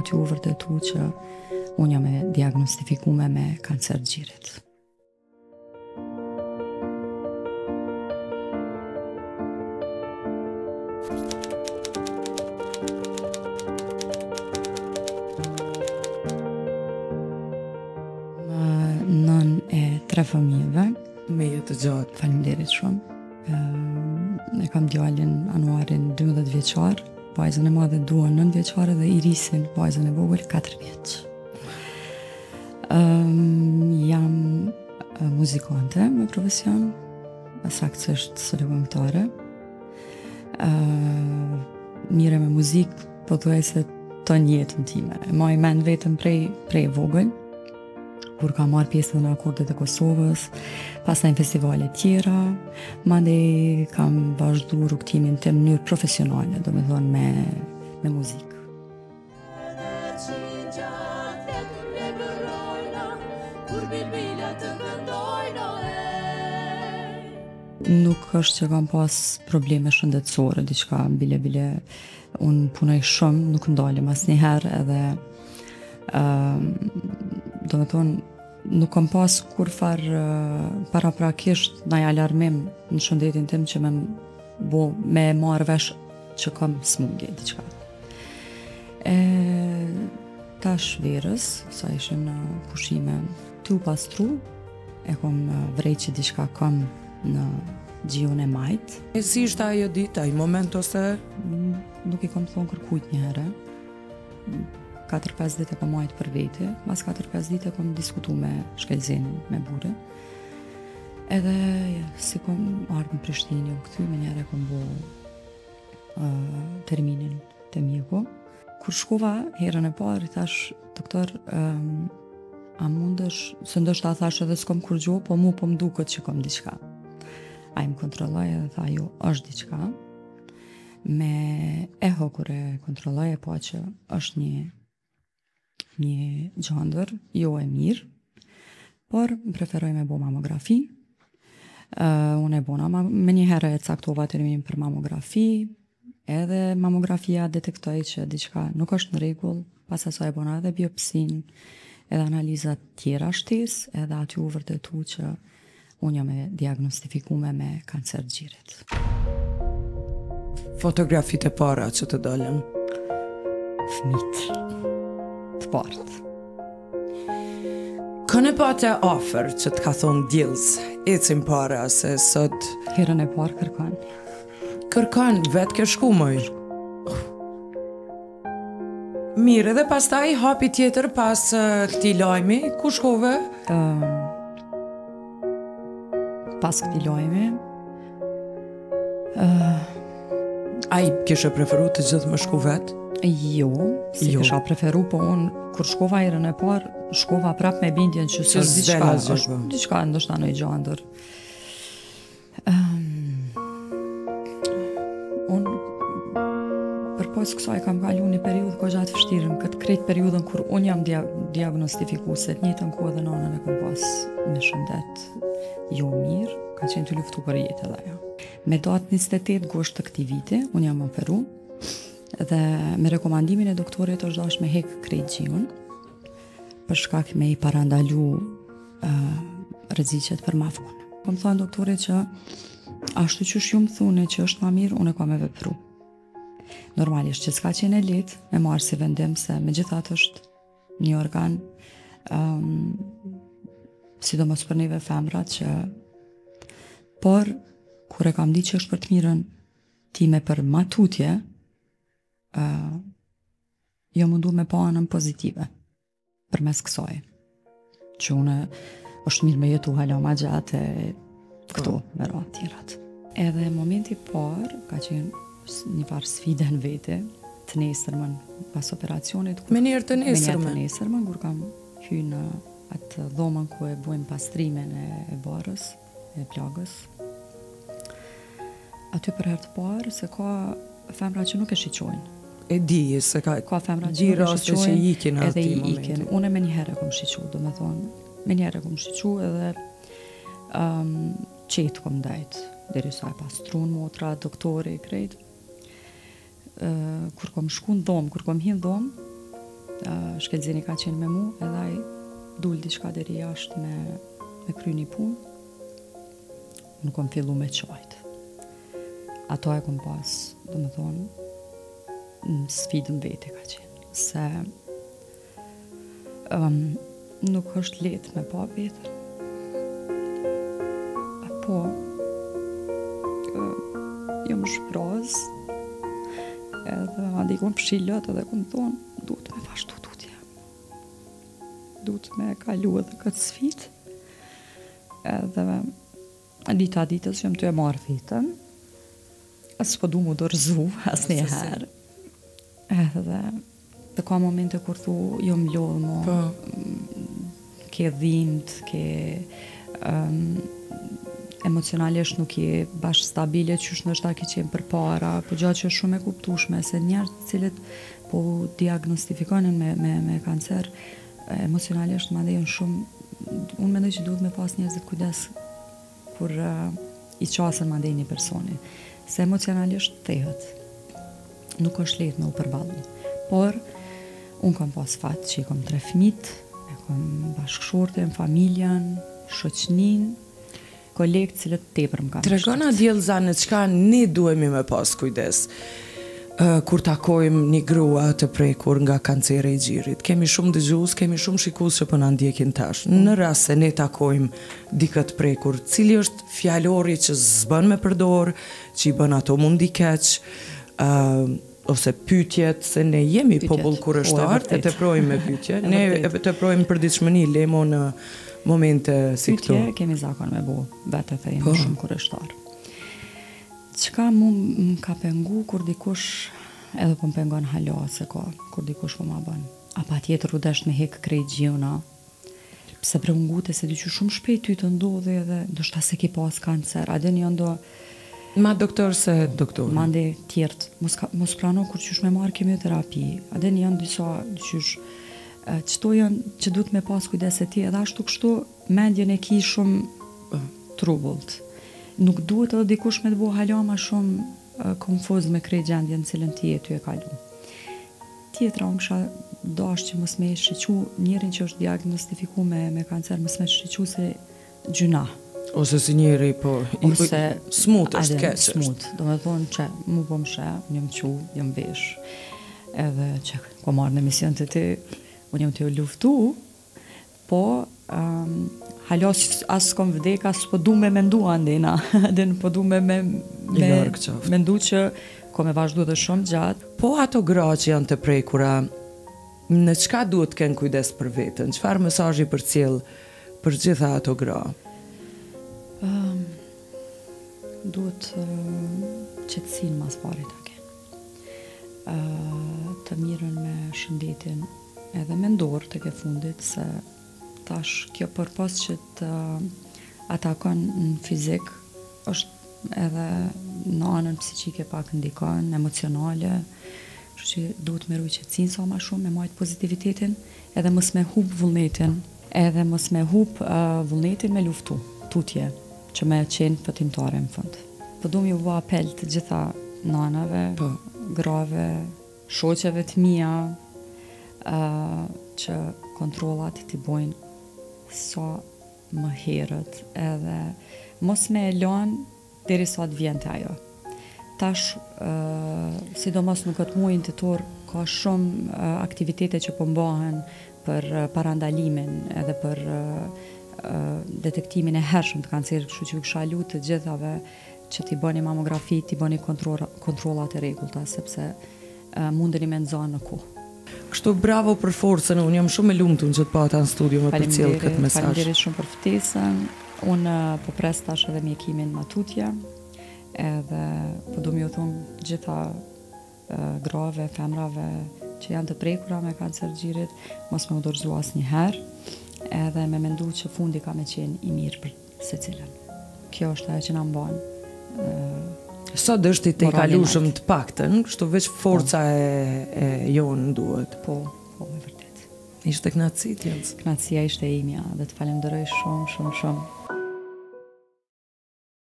aty u vërtetu që unë jam e diagnostikuar me kancer gjirit. Nën e 3 fëmijëve. Me jetë gjatë. Faleminderit shumë. E kam djalin Anuarin 12 vjeçar, vajzën e madhe Duan 9 vjeçare dhe Irisin, vajzën e vogël 4 vjeç. Jam muzikante me profesion, saktësisht solo këngëtare. Mire me muzikë, pothuajse ton jetën time. E maj mend vetëm prej vogël, kur kam marrë pjesë në akordet e Kosovës, pastaj në festivale tjera, mandej kam vazhdu rrugtimin tim në mënyrë profesionale, domethënë me muzikë. Nuk është që kam pas probleme shëndetësore, diçka bile, unë punoj shumë, nuk ndalem asnjëherë edhe domethënë nuk kam pas kurfar paraprakisht ndaj alarmim në shëndetin tim që me marrë vesh që kam smundje diçka. Tash verës, sa ishim në pushime tu pastru, e kom vrejt që diçka kam në gjiun e majt. E si ishte ajo dita, ai moment ose? Nuk i kom thonë kërkujt një herë. 4-5 ditë e kom majt për vete, mas 4-5 ditë e kom diskutu me shkelzenin, me burë. Edhe si kom ardhë në Prishtinë, këty me njerë e kom bo terminin të mjeku. Kur shkova herën e parë, i thash, doktor, a mundësh, se ndoshta thash edhe s'kom kur gjo, po mu po m'duket që kom diçka. A i më kontrolloj edhe tha, jo, është diçka. Me eho kur e kontrolloj e po që është një gjandër, jo e mirë, por më preferoj me bo mamografi. Unë e bona, me një herë e caktova terminin për mamografi, edhe mamografia detektoj që diçka nuk është në rregull, pas asaj e bona edhe biopsin, edhe analizat tjera shtes, edhe aty u vërtetu që unë jam e diagnostikuar me kancer gjirit. Fotografit e para që të dalën? Fëmit të partë. Kënë e pate ofër që të ka thonë djels, ecim para se sot... Herën e parë kërkan. Kërkan, vetë ke shku mojë. Mirë, edhe pastaj hapi tjetër pas këtij lajmi, ku shkove? Pas këtij lajmi, a i kishe preferu të gjithë më shku vetë? Jo, kisha preferu, po unë kur shkova herën e parë, shkova prap me bindjen që është diçka ndoshta në gjandër. Unë përpos kësaj kam kalu një periudhë goxha të vështirë, në këtë krejt periudhën kur unë jam diagnostikuar, se të njëjtën kohë dhe nënën e kam pas me shëndet jo mirë, ka qenë të luftu për jetë edhe ajo. Me datë 28 gusht të këtij viti, unë jam operu, dhe me rekomandimin e doktorit është dash me hek krejt gjiun, për shkak me i parandalu rreziqet për ma vonë. Kom thonë doktorit që ashtu që shumë thune që është ma mirë, unë e ka me vepru. Normalisht që s'ka qenë e letë me marrë si vendim se me gjithat është një organ, sidomos për neve femrat që, por kur e kam di që është për të mirën time për matutje, jo mundu me pa anën pozitive për mes kësaj, që une është mirë me jetu hala ma gjatë e këto me ra tjerat. Edhe momenti parë ka qenë një farë sfide në vete, të nesërmën pas operacionit. Me njerë të nesërmën? Kur kam hy në atë dhomën ku e bujmë pastrimin e barës, e plagës. Aty për herë të parë se ka femra që nuk e shiqojnë. E di se ka femra që nuk e shiqojnë që ikin edhe ati i momenti. ikin. Unë me një herë e kom shiqu, do me thonë, me një herë e kom shiqu edhe qetë kom dajtë, deri sa e pastrun motra, doktori, krejt. Kur kom shku në dhomë, kur kom hinë dhomë, shkelzeni ka qenë me mu, edhe ai dul diçka deri jashtë me kry një punë. Nuk kom fillu me qajt. Ato e kom pas, do me thonë, në sfidën vete ka qenë. Se nuk është letë me pa vetën. Po, jam shpraz, edhe ma di kom pshilët edhe kom thonë, duhet me vazhdu tutje. Duhet me kalu edhe këtë sfidë. Edhe dita ditës jam të e marrë vetën, as po du mu dorëzu, as një herë. Edhe të ka momente kur thu, jo m'lodhë mo, ke dhimt, ke emocionalisht nuk je bashkë stabile, qysh nështë ta ke qenë për para, po gjatë që është shumë e kuptushme, se njerët cilët po diagnostifikonin me kancer, emocionalisht ma dhe janë shumë, unë mendoj që duhet me pas njerëzit kujdes kur i qasën ma dhe një personi, se emocionalisht thehet, nuk është lehtë me u përballu, por unë kam pas fat që i kom 3 fëmijë, e kom bashkëshorten, familjen, shoqnin, kolegë cilët tepër më kanë. Tregona djellëzane çka ne duhemi me pas kujdes. Kur takojmë një grua të prekur nga kanceri i gjirit. Kemi shumë dëgjues, kemi shumë shikues që po na ndjekin tash. Në rast se ne takojmë dikë të prekur, cili është fjalori që s'bën me përdor, që i bën ato mundi keq, ose pyetjet, se ne jemi popull kurrështar, e teprojmë me pyetje. Ne e teprojmë për ditëshmëni, lemo në momente si këto. Pyetje kemi zakon me bu, vetë të jemi shumë kurrështar. Çka mu më ka pengu kur dikush, edhe po më pengon hala se ka, kur dikush po ma bën. A pa tjetër u desht me hek krejt gjuna, pse prengute se dyqy shumë shpejt ty të ndodhe edhe ndoshta se ki pas kancer, a dhe një ndo... Ma doktor se doktor. Ma ndi tjertë, mos prano kur qysh me marrë kemioterapi, a dhe një janë disa dyqysh, qëto janë që duhet me pas kujdes e ti, edhe ashtu kështu mendjen e ki shumë trubullt. Nuk duhet edhe dikush me të bo hala ma shumë konfuz me krejt gjendjen cilën ti e ty e kalu. Tjetra, unë kësha dash që mos me shqequ njerin që është diagnostifiku me kancer, mos me shqequ se gjuna. Ose si njeri, po, ose smut është keq. Smut, do me thonë që mu po më shë, unë jam qu, jam vesh. Edhe që ko marrë në emision të ti, unë jam të ju luftu, po halos as s'kom vdek, as po du me mendu andena, dhe po du me mendu që ko me vazhdu dhe shumë gjatë. Po ato gra që janë të prekura, në çka duhet kënë kujdes për vetën? Çfarë mesazhi përcjell për gjitha ato gra? Duhet qetësinë mas pari ta kenë. Të mirën me shëndetin edhe mendor të ke fundit, se tash kjo përpos që të atakon në fizik, është edhe në anën psiqike pak ndikon, emocionale, që duhet me rujë qetësinë sa ma shumë, me majtë pozitivitetin, edhe mos me hub vullnetin, edhe mos me hub vullnetin me luftu, tutje, që me qenë fëtimtare në fund. Po du mi u bë apel të gjitha nanave, grave, shoqeve të mia, që kontrollat t'i bojnë sa më herët, edhe mos me e lanë deri sa të vjen të ajo. Tash, sidomos në këtë muajin tetor, ka shumë aktivitete që po mbahen për parandalimin edhe për detektimin e hershëm të kancerit, kështu që kisha lutë të gjithave që t'i bëni mamografi, t'i bëni kontrollat e rregullta, sepse mundeni me nxanë në kohë. Kështu bravo për forcën, unë jam shumë e lumtur që të pata në studio me përcjell këtë mesazh. Faleminderit shumë për ftesën. Unë po pres tash edhe mjekimin matutje, edhe po du m'ju thonë gjitha grave, femrave që janë të prekura me kancer gjirit, mos me u dorëzu asnjëherë, edhe me mendu që fundi ka me qenë i mirë për secilën. Kjo është ajo që na mban. Sa dështi të i kalushëm të paktën, kështu veç forca e jonë duhet. Po, e vërtet. Ishte knatësi, Tjellës? Knatësia ishte imja, dhe të falenderoj shumë.